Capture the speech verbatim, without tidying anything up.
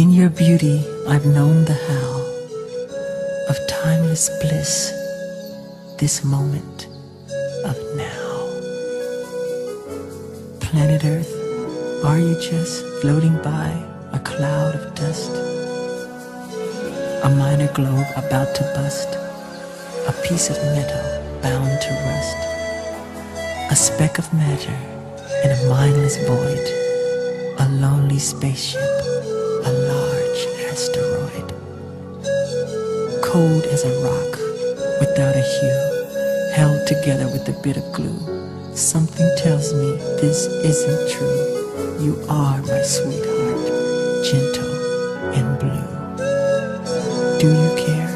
In your beauty, I've known the how of timeless bliss, this moment of now. Planet Earth, are you just floating by a cloud of dust? A minor globe about to bust, a piece of metal bound to rust, a speck of matter in a mindless void, a lonely spaceship, a large asteroid. Cold as a rock, without a hue, held together with a bit of glue. Something tells me this isn't true. You are my sweetheart, gentle and blue. Do you care?